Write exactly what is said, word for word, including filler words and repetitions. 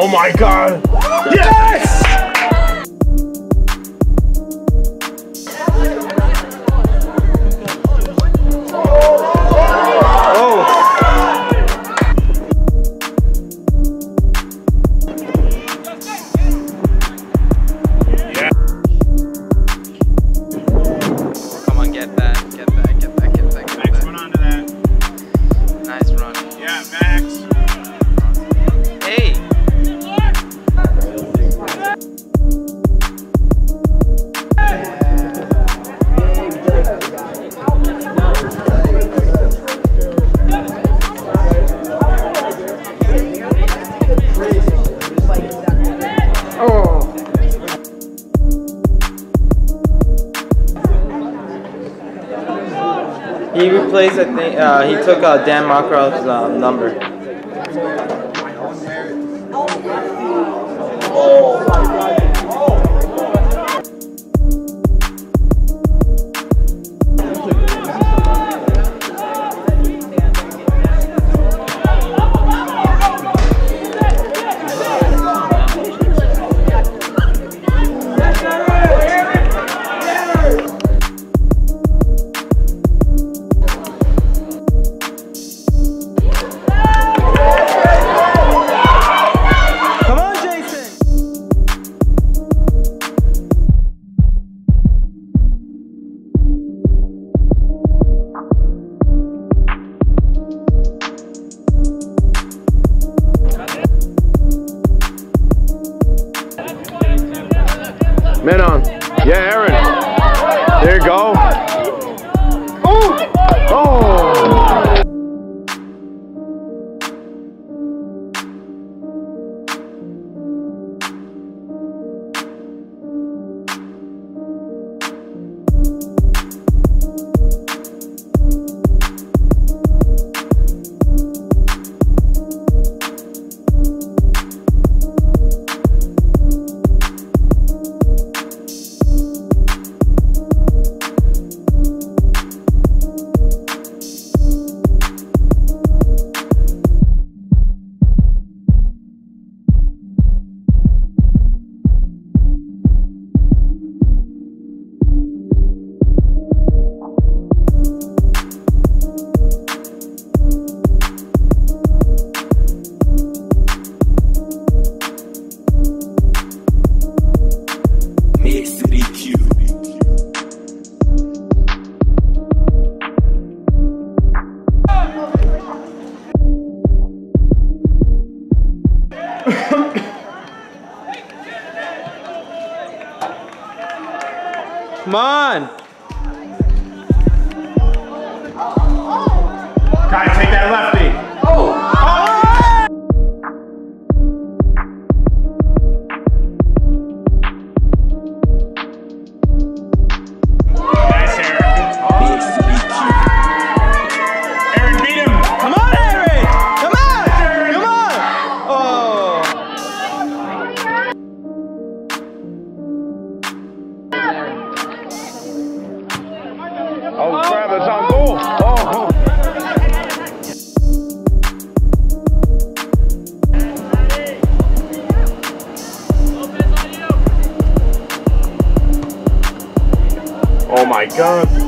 Oh my God! Yes! He replaced, I think, uh, he took uh, Dan Makarov's uh, number. Oh my God. Men on. Yeah, Aaron. There you go. Oh! Oh! Come on! Kai, take that lefty. Oh! Nice, Aaron. Aaron, beat him. Come on, Aaron! Come on! Come on! Oh! Oh, crap, it's on goal. Oh. Oh my God.